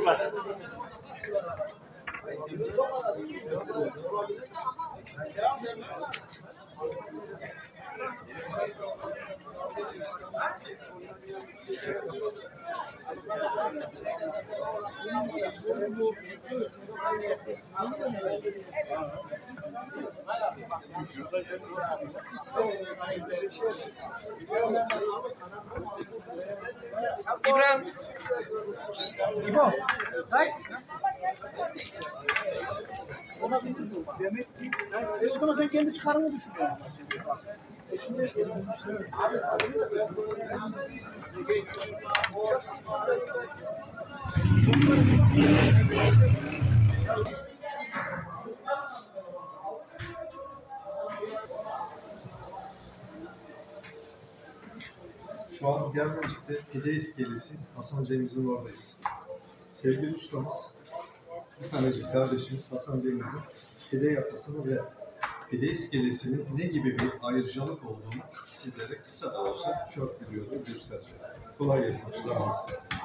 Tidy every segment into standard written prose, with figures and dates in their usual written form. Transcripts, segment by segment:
var. İbrahim. İbo. Hayır. Demek ki o zaman sen kendi çıkarını düşünüyorsun. Şimdi şu an Germencik'te Pide İskelesi Hasan Cengiz'in oradayız. Sevgili ustamız, bir tanecik kardeşimiz Hasan Cengiz'in pide yapmasını ve Pide İskelesi'nin ne gibi bir ayrıcalık olduğunu sizlere kısa da olsa çok biliyordu göstereceğim. Kolay gelsin. Sağ olun.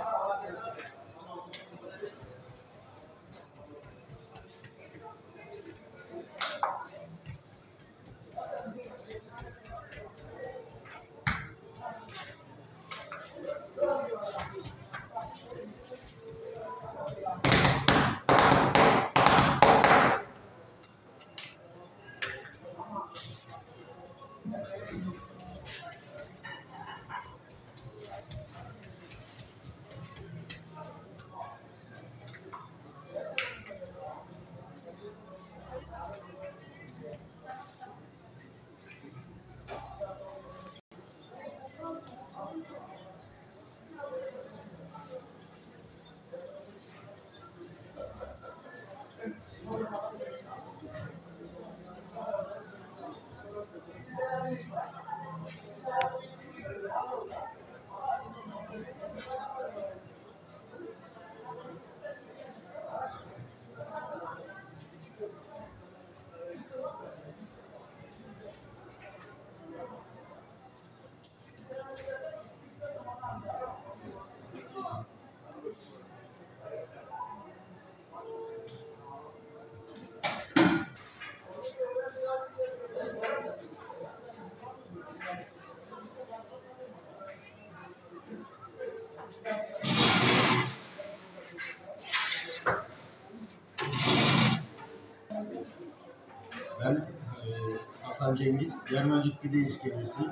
Ben Hasan Cengiz, Germencik Pide İskelesi.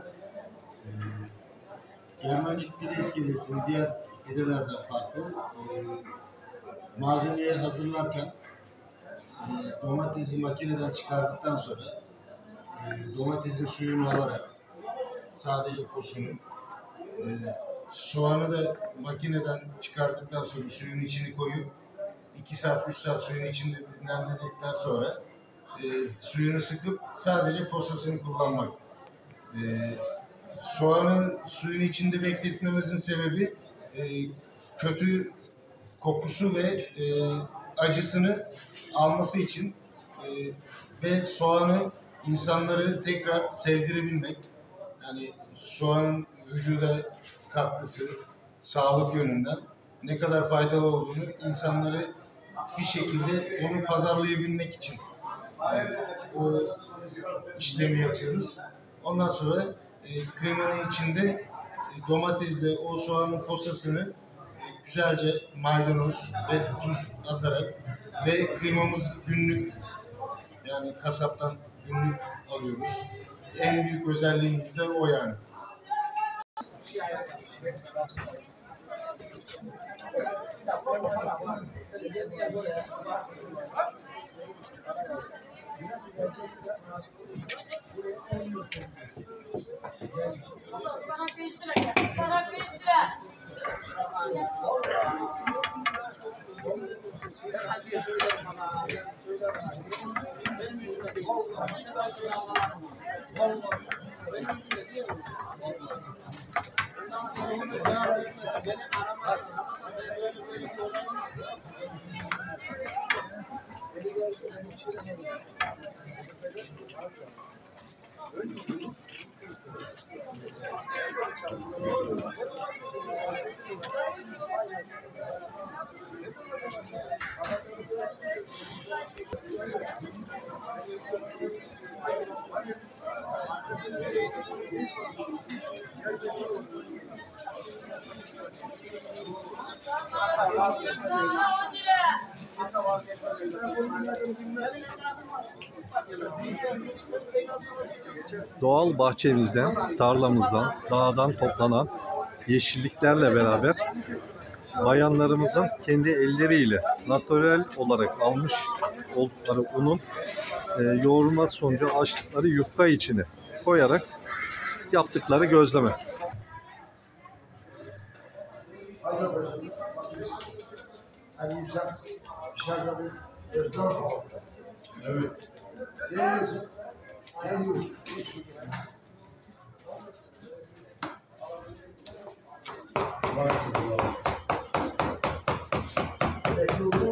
Germencik Pide İskelesi'nin diğer pidelerden farklı. Malzemeyi hazırlarken domatesi makineden çıkardıktan sonra domatesin suyunu alarak sadece posunu, soğanı da makineden çıkardıktan sonra suyun içini koyup 2 saat 3 saat suyun içinde dinlendirdikten sonra suyunu sıkıp sadece posasını kullanmak. Soğanı suyun içinde bekletmemizin sebebi kötü kokusu ve acısını alması için ve soğanı insanları tekrar sevdirebilmek. Yani soğanın vücuda katkısı, sağlık yönünden ne kadar faydalı olduğunu insanları bir şekilde onu pazarlayabilmek için o işlemi yapıyoruz. Ondan sonra kıymanın içinde domatesle o soğanın posasını güzelce maydanoz ve tuz atarak ve kıymamız günlük, yani kasaptan günlük alıyoruz. En büyük özelliğimiz de o yani. Bana 5 lira gel. Bana 5 lira. Doğal bahçemizden, tarlamızdan, dağdan toplanan yeşilliklerle beraber bayanlarımızın kendi elleriyle natürel olarak almış oldukları unun yoğrulması sonucu açtıkları yufka içine koyarak yaptıkları gözleme. Evet. Bekle